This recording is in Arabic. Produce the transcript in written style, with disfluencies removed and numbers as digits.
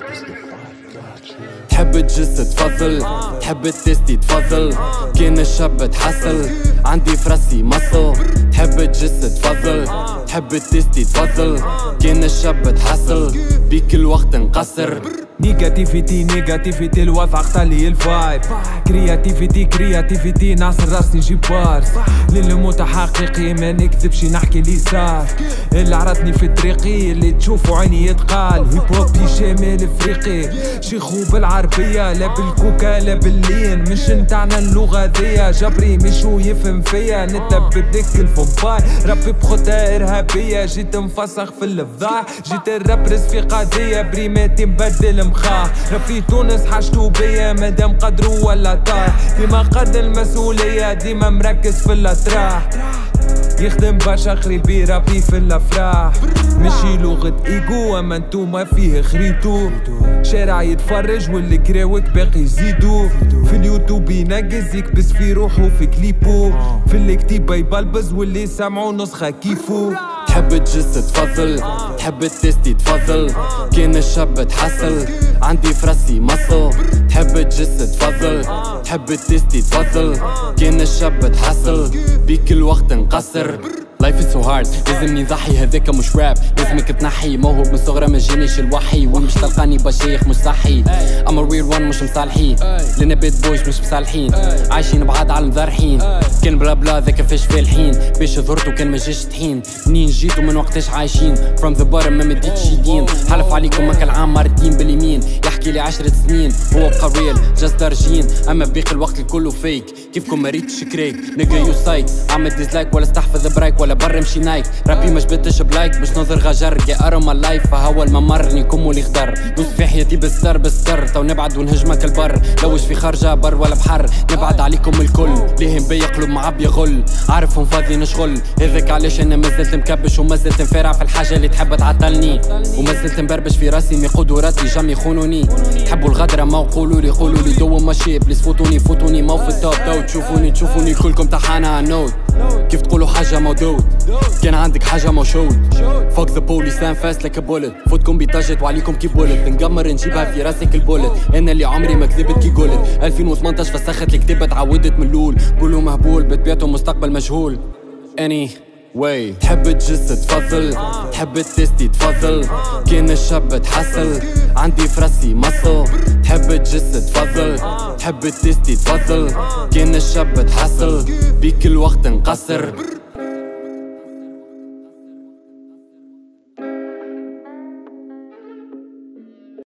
تحب تجس تفضل، تحب تستي تفضل، كان الشاب تحصل عندي فراسي مصل. تحب تجس تفضل، تحب تستي تفضل، كان الشاب تحصل بيك الوقت نقصر. نيجاتيفيتي الوضع اختلي الفايب. كرياتيفيتي نعصر راسي نجيب بارز. للمتحققي ما نكذبش نحكي لي صار. اللي عرضني في طريقي اللي تشوفوا عيني يتقال. هيب هوبي شمال افريقي شيخو بالعربية لا بالكوكا لا باللين. مش نتاعنا اللغة ذيا جبري مشو يفهم فيا. نتبدك الفوباي ربي بخطة ارهابية. جيت مفسخ في الفضاح جيت الرابرز في قضية بريماتي مبدل مخاح. رفي تونس حاجتو بيا مادام قدرو ولا طاح. ديما قد المسؤولية ديما مركز في الأطراح. يخدم برشا قريبي ربي في الافراح. مشي لغة ايجو اما انتوما فيه خريطو. شارع يتفرج واللي كراوك باقي يزيدو. في اليوتيوب ينقز يكبس في روحو في كليبو. في الكتيبة يبلبز واللي سمعو نسخة كيفو. تحب تجس تفضل، تحب تستي تفضل، كان الشاب تحصل عندي فراسي مصل. تحب تجس تفضل، تحب تستي تفضل، كان الشاب تحصل بيك الوقت نقصر. Life is so hard لازمني نضحي هذاك مش راب. لازمك تنحي موهوب من صغرى ما جانيش الوحي. وين مش تلقاني بشيخ مش صحي. I'm a real one مش مصالحين. لنا بيت بويش مش مصالحين. عايشين بعاد عالم ذارحين. كان بلا بلا ذاك فاش فالحين. باش ظهرتو كان ما جاش طحين. منين جيتو من وقتاش عايشين. From the bottom ما مديتش يدين. حلف عليكم هكا العام مرتين باليمين. يحكي لي 10 سنين هو بقى ريل جاست درجين. اما باقي الوقت الكله فيك. كيفكم ما ريتش كريك نيجا يو سايت. عمل ديزلايك ولا استحفظ برايك ولا برا مشي نايك. رابي ما جبتش بلايك باش نظر غجر. يا ارى ما لايف فهو الممر نيكم ولي خضر. نوس في حياتي بالستر تو نبعد ونهجمك البر. لوش في خرجه بر ولا بحر. نبعد عليكم الكل ليهم بيا قلوب معبي غل. عارفهم فاضي نشغل. هذاك علاش انا مازلت مكبش ومازلت مفارع في الحاجه اللي تحب تعطلني. ومازلت مبربش في راسي مي قدراتي جام يخونوني. تحبوا الغدره ما قولوا لي دو ماشي بليز فوتوني ما في التوب تو تشوفوني كلكم تحانا نوت. كيف تقولوا حاجه مودود كان عندك حاجه موشود. فوك ذا بوليس سام فاست لايك بولت. فوتكم بيتاجت وعليكم كي بولت. نقمر نجيبها في راسك البولت. انا اللي عمري ما كذبت كي قلت. 2018 فسخت الكتابه تعودت من الاول. قولوا مهبول بتبيعتوا مستقبل مجهول. اني واي تحب تجس تفضل، تحب تستي تفضل، كان الشاب تحصل عندي فراسي مصل. تحب تجس تفضل، تحب تستي تفضل، كان الشاب تحصل بيك الوقت نقصر.